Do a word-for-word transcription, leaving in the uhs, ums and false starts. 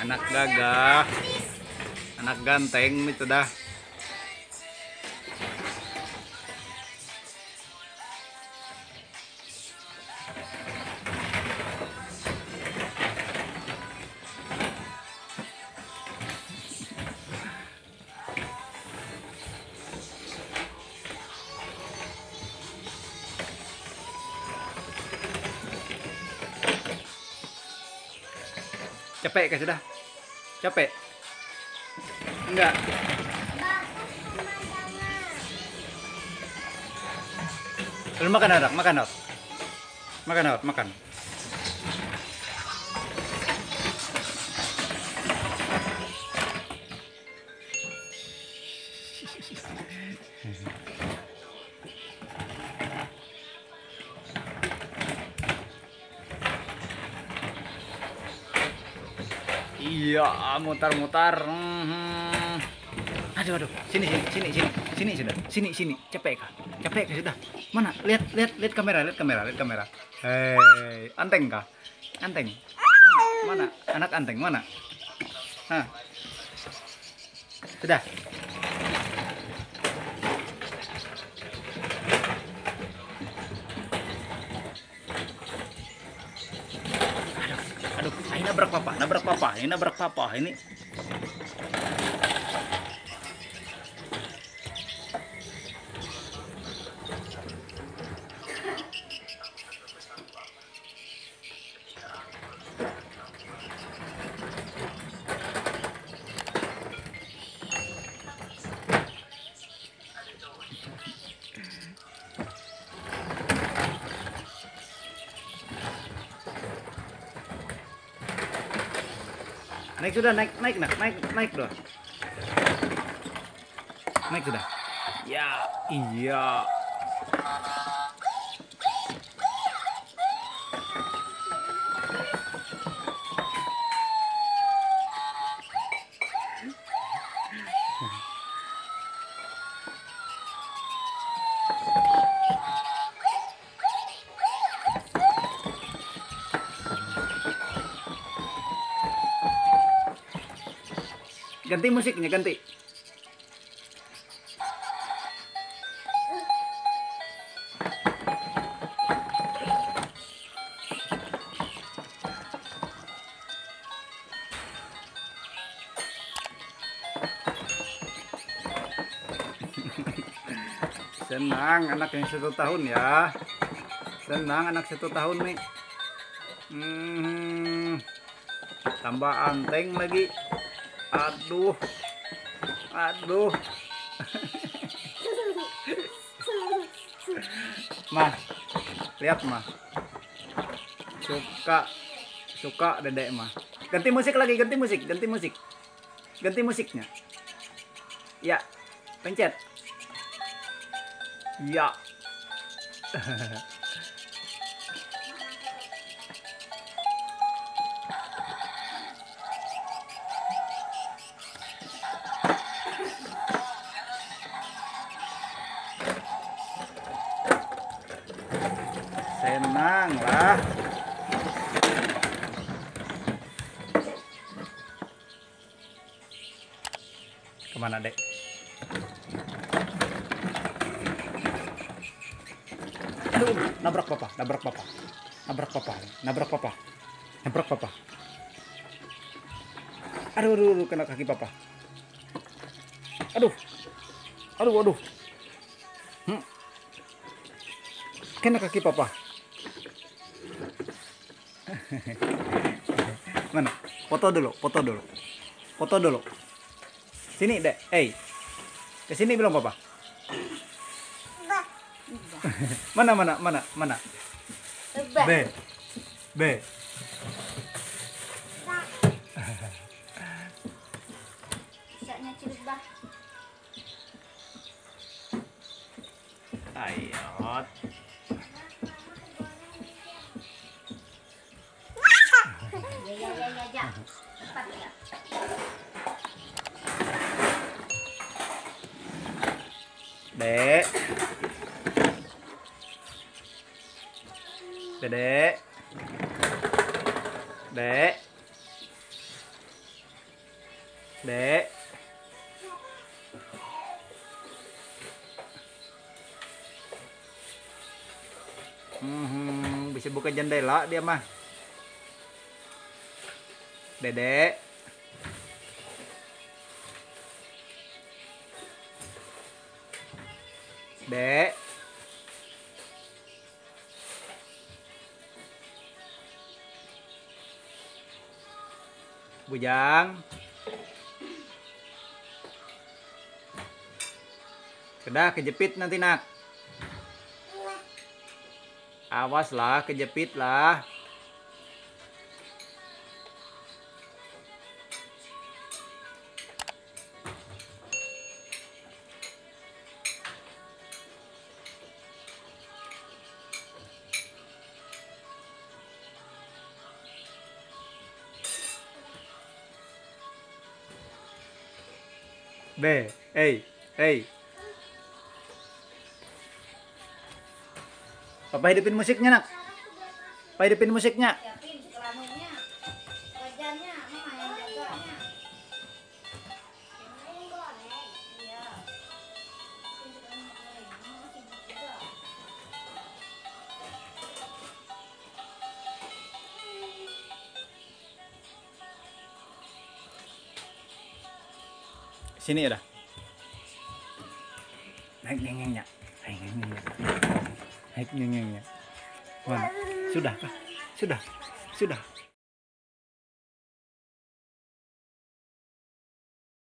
Anak gagah, anak ganteng itu dah. Capek kah sudah? Capek? Enggak. Lu makan anak, makan anak. Makan anak, makan. Iya, mutar-mutar. Hmm. Aduh, aduh. Sini, sini, sini, sini, sini sudah. Sini, sini. Capek kah? Capek kah sudah? Mana? Lihat, lihat, lihat kamera, lihat kamera, lihat kamera. Hei, anteng kah? Anteng. Mana? Mana? Anak anteng mana? Hah? Sudah. Aduh, ini nabrak papa, nabrak papa, ini nabrak papa, ini. Naik sudah, naik, naik, naik, naik, naik sudah. Naik sudah. Ya, iya. Ganti musiknya, ganti. Senang anak yang satu tahun ya. Senang anak satu tahun nih. Hmm, tambah anteng lagi. Aduh, aduh. Mah, lihat mah. Suka, suka dedek mah. Ganti musik lagi, ganti musik, ganti musik. Ganti musiknya. Ya, pencet. Ya. Senang lah. Kemana dek? Aduh, nabrak papa, nabrak papa, nabrak papa, nabrak papa, nabrak papa. Aduh, aduh, aduh, kena kaki papa. Aduh, aduh, aduh. Hmm. Kena kaki papa. Mana? Foto dulu, foto dulu, foto dulu. Sini dek, eh, ke sini bilang papa. Mana, mana, mana, mana? B, B. Ayot. Ya, ya, ya, ya, ya. Cepat ya. Dek. Dedek. Dek. Dek. Hmm, bisa buka jendela dia mah. Dedek. Dek. Bujang. Sudah kejepit nanti nak. Awas lah, kejepit lah. B, hey, hey. Papa hidupin musiknya nak. Papa hidupin musiknya. Siapin si kelaminnya, wajannya, mama yang jaganya. Iya. Siapin si kelamin goreng, mama sibuk juga. Sini udah. Naik ngengengnya. Naik ngengengnya. Naik ngengengnya. Mana? Sudah kah? Sudah. Sudah.